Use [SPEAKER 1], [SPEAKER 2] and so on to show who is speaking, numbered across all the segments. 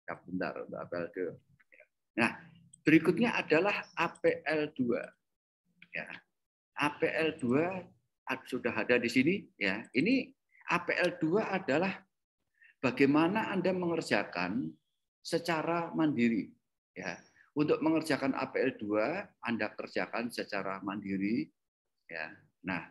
[SPEAKER 1] Bentar, untuk APL2. Nah, berikutnya adalah APL2. Ya. APL2 sudah ada di sini. Ya. Ini APL2 adalah bagaimana Anda mengerjakan secara mandiri. Ya. Untuk mengerjakan APL2, Anda kerjakan secara mandiri. Ya. Nah,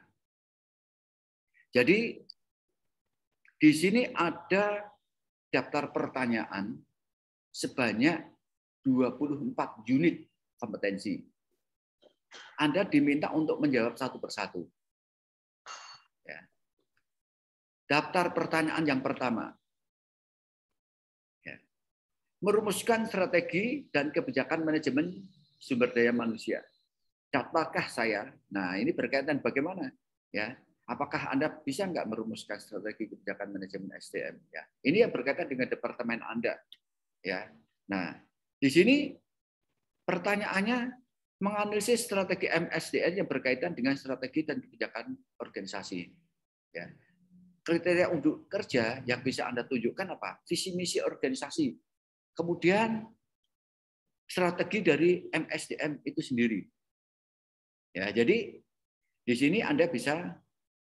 [SPEAKER 1] jadi di sini ada daftar pertanyaan sebanyak 24 unit kompetensi. Anda diminta untuk menjawab satu persatu. Ya. Daftar pertanyaan yang pertama. Ya. Merumuskan strategi dan kebijakan manajemen sumber daya manusia. Dapatkah saya? Nah, ini berkaitan bagaimana? Ya. Apakah Anda bisa nggak merumuskan strategi kebijakan manajemen SDM? Ya. Ini yang berkaitan dengan departemen Anda. Ya. Nah, di sini pertanyaannya menganalisis strategi MSDN yang berkaitan dengan strategi dan kebijakan organisasi. Ya. Kriteria untuk kerja yang bisa Anda tunjukkan apa? Visi misi organisasi. Kemudian strategi dari MSDM itu sendiri. Ya, jadi di sini Anda bisa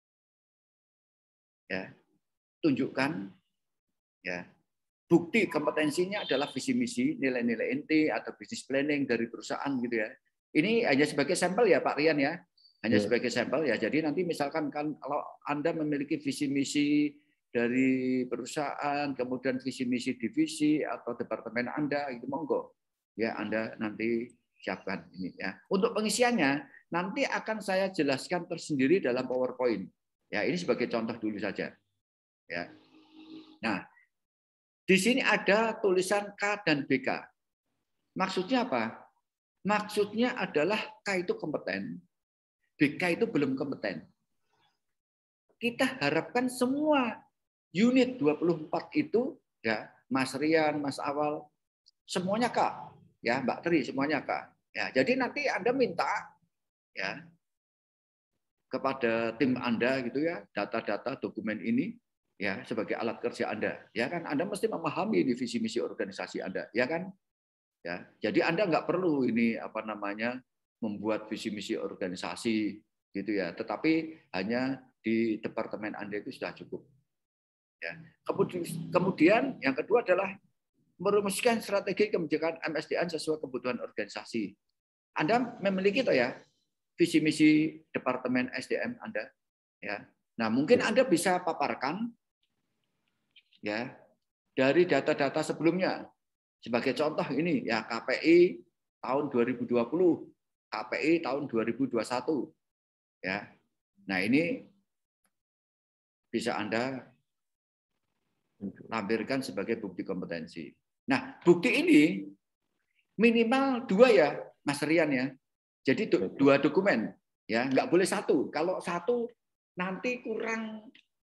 [SPEAKER 1] ya tunjukkan ya bukti kompetensinya adalah visi misi, nilai-nilai inti atau bisnis planning dari perusahaan gitu ya. Ini hanya sebagai sampel ya Pak Rian ya. Hanya sebagai sampel ya. Jadi nanti misalkan kan kalau Anda memiliki visi misi dari perusahaan, kemudian visi misi divisi atau departemen Anda itu monggo. Ya Anda nanti siapkan ini ya. Untuk pengisiannya nanti akan saya jelaskan tersendiri dalam PowerPoint. Ya, ini sebagai contoh dulu saja. Ya. Nah, di sini ada tulisan K dan BK. Maksudnya apa? Maksudnya adalah K itu kompeten, BK itu belum kompeten. Kita harapkan semua unit 24 itu ya, Mas Rian, Mas Awal, semuanya K. Ya, Mbak Tri semuanya K. Ya, jadi nanti Anda minta ya kepada tim Anda gitu ya, data-data dokumen ini ya sebagai alat kerja Anda. Ya kan Anda mesti memahami di visi misi organisasi Anda, ya kan? Ya, jadi Anda nggak perlu ini apa namanya membuat visi misi organisasi gitu ya, tetapi hanya di departemen Anda itu sudah cukup. Ya. Kemudian yang kedua adalah merumuskan strategi kebijakan MSDN sesuai kebutuhan organisasi. Anda memiliki itu ya visi misi departemen SDM Anda. Ya. Nah mungkin Anda bisa paparkan ya dari data-data sebelumnya. Sebagai contoh ini ya KPI tahun 2020, KPI tahun 2021. Ya. Nah, ini bisa Anda lampirkan sebagai bukti kompetensi. Nah, bukti ini minimal 2 ya, Mas Rian ya. Jadi 2 dokumen ya, nggak boleh 1. Kalau 1 nanti kurang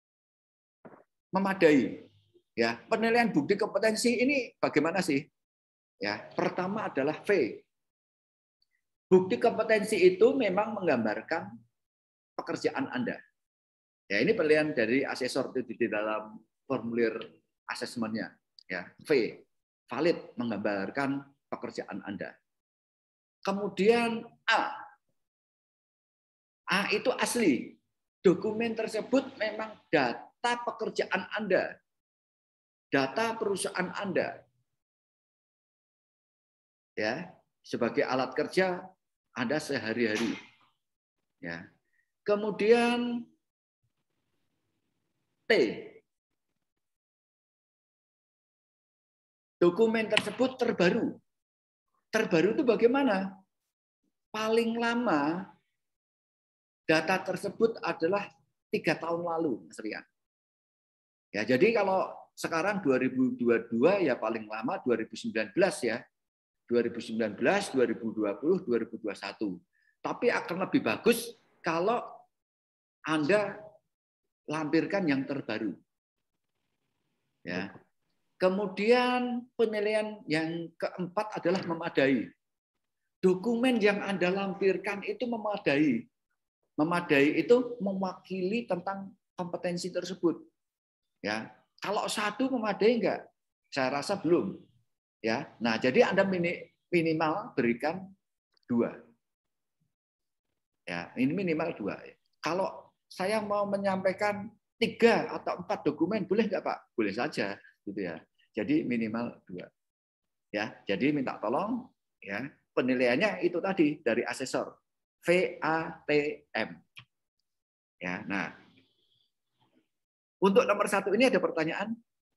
[SPEAKER 1] memadai. Ya, penilaian bukti kompetensi ini bagaimana sih? Ya, pertama adalah V. Bukti kompetensi itu memang menggambarkan pekerjaan Anda. Ya, ini penilaian dari asesor di dalam formulir asesmennya. Ya, V, valid menggambarkan pekerjaan Anda. Kemudian A. A itu asli. Dokumen tersebut memang data pekerjaan Anda. Data perusahaan Anda. Ya, sebagai alat kerja Anda sehari-hari. Ya. Kemudian T. Dokumen tersebut terbaru. Terbaru itu bagaimana? Paling lama data tersebut adalah 3 tahun lalu, Mas Rian. Ya, jadi kalau sekarang 2022 ya paling lama 2019 ya. 2019, 2020, 2021. Tapi akan lebih bagus kalau Anda lampirkan yang terbaru. Ya. Kemudian penilaian yang keempat adalah memadai. Dokumen yang Anda lampirkan itu memadai. Memadai itu mewakili tentang kompetensi tersebut. Ya, kalau 1 memadai enggak? Saya rasa belum. Ya, nah jadi Anda minimal berikan 2. Ya, ini minimal 2. Kalau saya mau menyampaikan 3 atau 4 dokumen, boleh nggak Pak? Boleh saja, gitu ya. Jadi minimal 2. Ya, jadi minta tolong, ya penilaiannya itu tadi dari asesor VATM. Ya, nah untuk nomor 1 ini ada pertanyaan?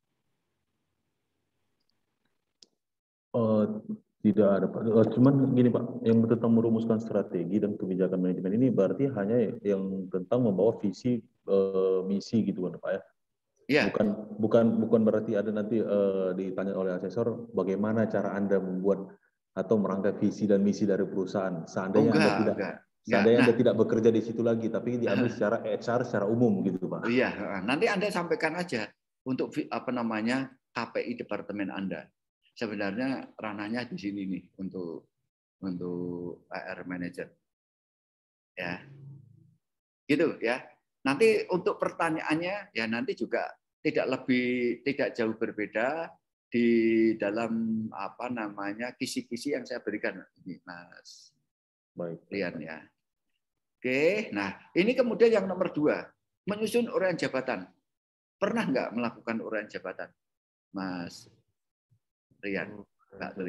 [SPEAKER 2] Tidak ada Pak. Cuman gini Pak, yang tentang merumuskan strategi dan kebijakan manajemen ini berarti hanya yang tentang membawa visi misi gitu kan Pak ya.
[SPEAKER 1] Ya.
[SPEAKER 2] Bukan berarti ada nanti ditanya oleh asesor bagaimana cara Anda membuat atau merangkai visi dan misi dari perusahaan. Seandainya
[SPEAKER 1] Enggak.
[SPEAKER 2] Anda
[SPEAKER 1] Nah,
[SPEAKER 2] tidak bekerja di situ lagi, tapi diambil secara HR secara umum gitu Pak.
[SPEAKER 1] Iya, nanti Anda sampaikan aja untuk apa namanya KPI departemen Anda. Sebenarnya ranahnya di sini nih untuk HR manager. Ya. Gitu ya. Nanti untuk pertanyaannya ya nanti juga tidak jauh berbeda di dalam apa namanya kisi-kisi yang saya berikan ini Mas Rian ya. Oke, nah ini kemudian yang nomor 2, menyusun uraian jabatan. Pernah nggak melakukan uraian jabatan, Mas Rian, Mbak Tri?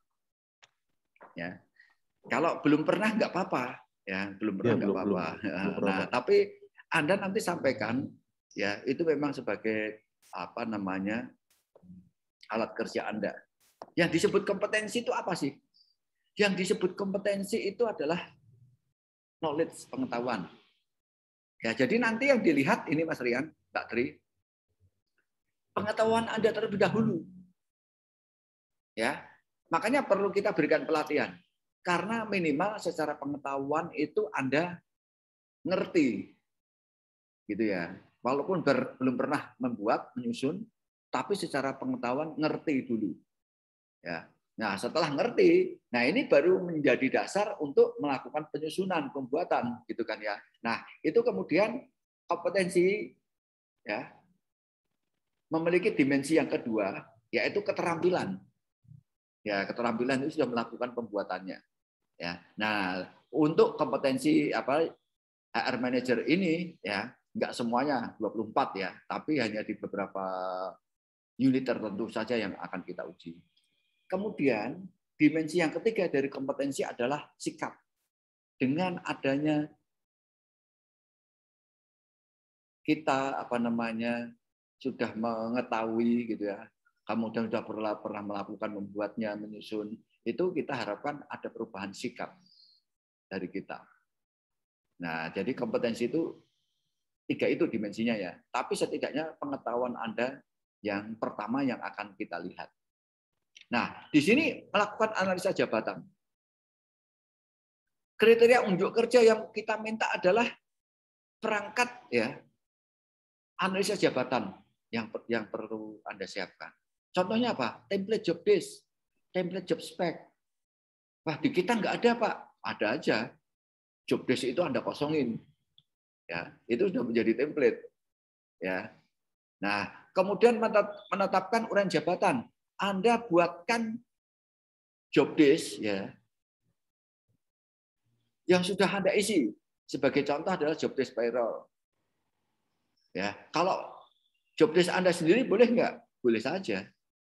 [SPEAKER 1] Ya, kalau belum pernah nggak apa-apa, ya belum pernah nggak apa-apa. Nah, tapi Anda nanti sampaikan, ya itu memang sebagai apa namanya alat kerja Anda. Yang disebut kompetensi itu apa sih? Yang disebut kompetensi itu adalah knowledge, pengetahuan. Ya, jadi nanti yang dilihat ini Mas Rian, Mbak Tri, pengetahuan Anda terlebih dahulu. Ya. Makanya perlu kita berikan pelatihan. Karena minimal secara pengetahuan itu Anda ngerti. Gitu ya. Walaupun belum pernah membuat, menyusun, tapi secara pengetahuan ngerti dulu. Ya. Nah, setelah ngerti, nah ini baru menjadi dasar untuk melakukan penyusunan, pembuatan, gitu kan ya. Nah, itu kemudian kompetensi ya memiliki dimensi yang kedua, yaitu keterampilan. Ya, keterampilan itu sudah melakukan pembuatannya. Ya. Nah, untuk kompetensi apa HR manager ini ya nggak semuanya 24 ya, tapi hanya di beberapa unit tertentu saja yang akan kita uji. Kemudian dimensi yang ketiga dari kompetensi adalah sikap. Dengan adanya kita apa namanya sudah mengetahui gitu ya, kemudian sudah pernah melakukan membuatnya, menyusun, itu kita harapkan ada perubahan sikap dari kita. Nah, jadi kompetensi itu 3 itu dimensinya ya. Tapi setidaknya pengetahuan Anda yang pertama yang akan kita lihat. Nah, di sini melakukan analisa jabatan. Kriteria unjuk kerja yang kita minta adalah perangkat ya analisa jabatan yang perlu Anda siapkan. Contohnya apa? Template job desk, template job spec. Wah, di kita nggak ada, Pak. Ada aja. Job desk itu Anda kosongin. Ya, itu sudah menjadi template. Ya. Nah, kemudian menetapkan uraian jabatan. Anda buatkan job desk ya yang sudah Anda isi. Sebagai contoh adalah job desk payroll. Ya, kalau job desk Anda sendiri boleh nggak? Boleh saja.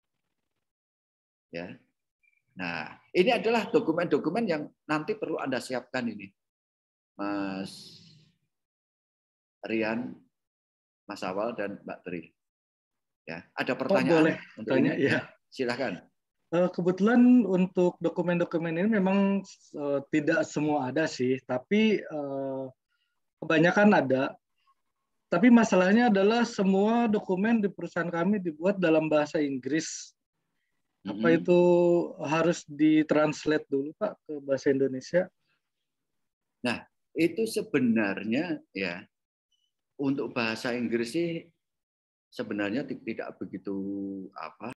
[SPEAKER 1] Ya. Nah, ini adalah dokumen-dokumen yang nanti perlu Anda siapkan ini. Mas Rian, Mas Awal dan Mbak Tri. Ya, ada pertanyaan
[SPEAKER 3] Pak, boleh
[SPEAKER 1] untuk
[SPEAKER 3] tanya
[SPEAKER 1] ini?
[SPEAKER 3] ya.
[SPEAKER 1] Silakan.
[SPEAKER 3] Kebetulan untuk dokumen-dokumen ini memang tidak semua ada sih, tapi kebanyakan ada. Tapi masalahnya adalah semua dokumen di perusahaan kami dibuat dalam bahasa Inggris. Apa itu harus ditranslate dulu Pak ke bahasa Indonesia?
[SPEAKER 1] Nah, itu sebenarnya ya untuk bahasa Inggris sih sebenarnya tidak begitu apa